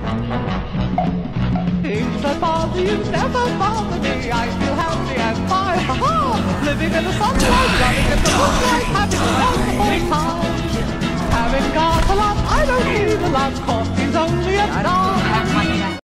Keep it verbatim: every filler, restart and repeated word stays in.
Things that bother you never bother me. I feel happy and fine. Ha-ha! Living in the sunlight, running in the moonlight, having a wonderful time. Having got a lot, I don't need a lot. Coffee's only a dime.